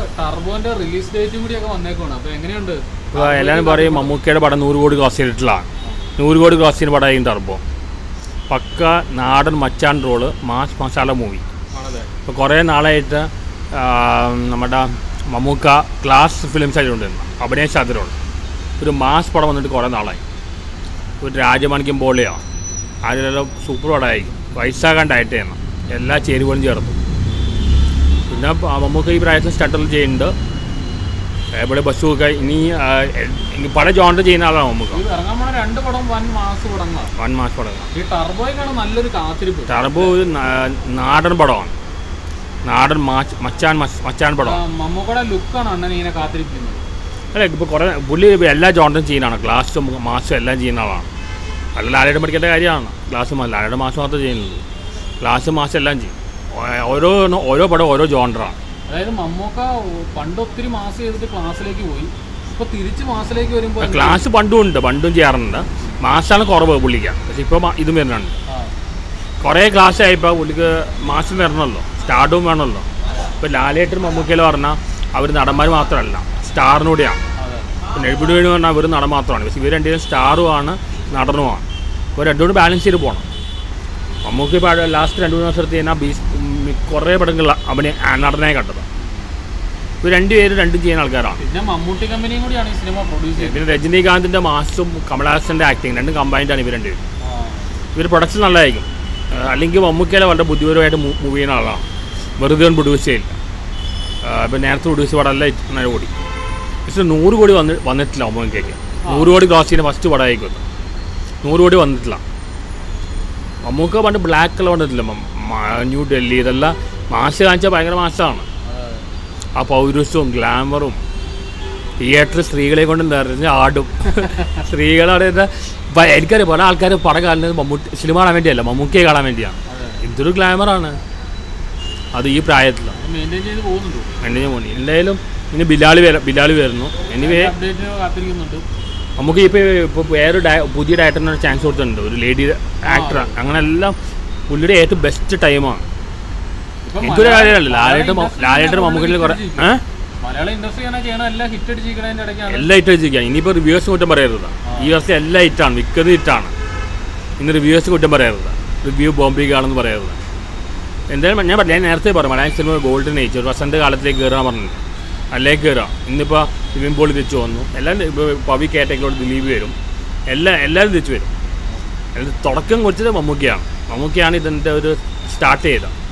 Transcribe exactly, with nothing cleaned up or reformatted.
ടർബോന്റെ release ഡേറ്റും കൂടി ഒക്കെ വന്നേക്കാണ്. അപ്പോൾ എങ്ങനെയുണ്ട്? ഇപ്പോൾ എല്ലാവരും പറയും മമ്മൂക്കയുടെ പടം നൂറ് കോടി ക്രോസ് ചെയ്തിട്ടില്ല. നൂറ് കോടി ക്രോസ് ചെയ്യുന്ന പടമായിരിക്കും ടർബോ. പക്ക നാടൻ മച്ചാൻ റോള്, മാസ് മസാല മൂവി. ഇപ്പോൾ കുറേ നാളായിട്ട് നമ്മുടെ മമ്മൂക്ക ക്ലാസ് ഫിലിംസ് ആയിട്ടുണ്ടായിരുന്നു, അഭിനയ സാധ്യതയുണ്ട്. ഒരു മാസ് പടം വന്നിട്ട് കുറേ നാളായി. ഒരു രാജമാണിക്യം പോലെയോ അതിലെല്ലാം സൂപ്പർ പടമായിരിക്കും. വയസ്സാകാണ്ടായിട്ട് തന്നെ എല്ലാ ചേരുവകളും ചേർന്നു. പിന്നെ മമ്മൂക്ക ഈ പ്രായത്തിൽ സ്റ്റട്ടറിൽ ചെയ്യുന്നുണ്ട്. എവിടെ ബസ് ഒക്കെ ഇനി പല ജോണ്ടർ ചെയ്യുന്ന ആളാണ് മമ്മൂക്ക. രണ്ട് പടം വൻ മാസ് പടങ്ങളാണ്. വൻ മാസ് പടങ്ങൾ. ഈ ടർബോയ്ക്കാണ് നല്ലൊരു കാത്തിരിപ്പ്. ടർബോ ഒരു നാടൻ പടമാണ്. നാടൻ മച്ചാൻ മച്ചാൻ പടം. മമ്മൂക്കയുടെ ലുക്കാണ് അണ്ണൻ ഇങ്ങനെ കാത്തിരിക്കുന്നത്. അല്ല, ഇപ്പോൾ കുറേ പുള്ളി എല്ലാ ജോണ്ടറും ചെയ്യുന്നതാണ്. ക്ലാസ്സും മാസും എല്ലാം ചെയ്യുന്ന ആളാണ്. അല്ല ലാലയുടെ പഠിക്കേണ്ട കാര്യമാണ്. ക്ലാസ് ലാലയുടെ മാസം മാത്രമേ ചെയ്യുന്നുള്ളൂ. ക്ലാസ് മാസം എല്ലാം ചെയ്യും. ഓരോ ഓരോ പടം ഓരോ ജോണ്ടറാണ്. അതായത് മമ്മൂക്ക പണ്ട് ഒത്തിരി മാസ് ചെയ്തിട്ട് ക്ലാസ്സിലേക്ക് പോയി. ഇപ്പോൾ തിരിച്ച് മാസിലേക്ക് വരുമ്പോൾ ക്ലാസ് പണ്ടും ഉണ്ട്, പണ്ടും ചെയ്യാറുണ്ട്. മാസാണ് കുറവ് പുള്ളിക്ക്. പക്ഷെ ഇപ്പോൾ ഇതും വരുന്നുണ്ട്. കുറേ ക്ലാസ് ആയിപ്പോൾ പുള്ളിക്ക് മാസം വരണമല്ലോ, സ്റ്റാർഡും വേണമല്ലോ. ഇപ്പോൾ ലാലേട്ടൻ മമ്മൂക്കയിൽ പറഞ്ഞാൽ അവർ നടന്മാർ മാത്രമല്ല, സ്റ്റാറിനൂടെയാണ്. പിന്നെ എഴുപടി വേണു പറഞ്ഞാൽ അവർ നടൻ മാത്രമാണ്. പക്ഷേ ഇവർ രണ്ടുപേരും സ്റ്റാറുമാണ് നടനുമാണ്. അപ്പോൾ രണ്ടുകൂടി ബാലൻസ് ചെയ്ത് പോകണം. മമ്മൂക്ക ഇപ്പോൾ ലാസ്റ്റ് രണ്ട് മൂന്ന് വർഷത്ത് കഴിഞ്ഞാൽ ബീസ് കുറേ പടങ്ങളിൽ അവനെ നടനായി കണ്ടത്. ഇവർ രണ്ടുപേരും രണ്ടും ചെയ്യുന്ന ആൾക്കാരാണ്. പിന്നെ മമ്മൂട്ടി കമ്പനിയും കൂടിയാണ് ഈ സിനിമ പ്രൊഡ്യൂസ് ചെയ്യുന്നത്. പിന്നെ രജനീകാന്തിൻ്റെ മാസും കമലഹാസൻ്റെ ആക്ടിങ് രണ്ടും കമ്പൈൻഡാണ് ഇവർ രണ്ടുപേരും. ഇവർ പ്രൊഡക്ഷൻ നല്ലതായിരിക്കും. അല്ലെങ്കിൽ മമ്മൂക്കയിലെ വളരെ ബുദ്ധിപരമായിട്ട് മൂവ് ചെയ്യുന്ന ആളാണ്. വെറുതെ ഒന്നും പ്രൊഡ്യൂസ് ചെയ്യില്ല. ഇപ്പം നേരത്തെ പ്രൊഡ്യൂസ് പടമല്ല ഇത്ര കോടി. പക്ഷേ നൂറ് കോടി വന്ന് വന്നിട്ടില്ല മമ്മൂക്കയ്ക്ക്. നൂറ് കോടി ക്രോസ് ചെയ്യുന്ന ഫസ്റ്റ് പടമായിരിക്കും. നൂറ് കോടി വന്നിട്ടില്ല. മമ്മൂക്ക പണ്ട് ബ്ലാക്ക് കളർ വന്നിട്ടില്ല. ന്യൂ ഡൽഹി ഇതെല്ലാം മാസ് കാണിച്ചാൽ ഭയങ്കര മാസമാണ്. ആ പൗരുഷവും ഗ്ലാമറും തിയേറ്റർ സ്ത്രീകളെ കൊണ്ട് നിറഞ്ഞ് ആടും. സ്ത്രീകളവിടെ ഇപ്പം എനിക്കറിയാം പല ആൾക്കാർ പടം കാണുന്നത് മമ്മൂട്ടി സിനിമ കാണാൻ വേണ്ടിയല്ല, മമ്മൂക്കയെ കാണാൻ വേണ്ടിയാണ്. എന്തൊരു ഗ്ലാമറാണ് അത് ഈ പ്രായത്തിൽ. മെയിൻറ്റെയിൻ ചെയ്ത് പോകുന്നുണ്ട്. മെയിൻറ്റെയിൻ പോകുന്നു. എന്തായാലും ഇനി ബിലാല് വര ബിലാല് വരുന്നു. എനിവേ നമുക്ക് ഇപ്പോൾ ഇപ്പോൾ വേറൊരു ഡയ പുതിയ ഡയറക്ടറിന് ചാൻസ് കൊടുത്തിട്ടുണ്ട്, ഒരു ലേഡി ആക്ടർ. അങ്ങനെ എല്ലാം പുള്ളിയുടെ ഏറ്റവും ബെസ്റ്റ് ടൈമാണ്. എനിക്കൊരു കാര്യമല്ല, ലാലേട്ടൻ ലാലേട്ടൻ മമ്മൂക്കയിൽ കുറേ എല്ലാം ഹിറ്റ് അടിച്ചിരിക്കുകയാണ്. ഇനിയിപ്പോൾ റിവ്യൂസ് കുറ്റം പറയരുത്. ഈ വർഷം എല്ലാം ഹിറ്റാണ്, മിക്കത് ഹിറ്റാണ്. ഇന്ന് റിവ്യൂസ് കുറ്റം പറയരുത്, റിവ്യൂ ബോംബിക്കാണെന്ന് പറയരുത്. എന്തായാലും ഞാൻ ഞാൻ നേരത്തെ പറഞ്ഞു മലയാളം സിനിമ ഗോൾഡൻ ഏജ് ഒരു വസന്ത കാലത്തിലേക്ക് കയറാൻ പറഞ്ഞില്ല. അതിലേക്ക് കയറാം. ഇന്നിപ്പോൾ വിവിൻ പോളി തിരിച്ചു വന്നു. എല്ലാം ഇപ്പോൾ പവി കാറ്റഗറിയിലോട്ട് ദിലീപ് വരും. എല്ലാ എല്ലാവരും തിരിച്ചു വരും. തുടക്കം കുറിച്ചത് മമ്മൂക്കയാണ്. മമ്മൂക്കയാണ് ഇതിൻ്റെ ഒരു സ്റ്റാർട്ട് ചെയ്തത്.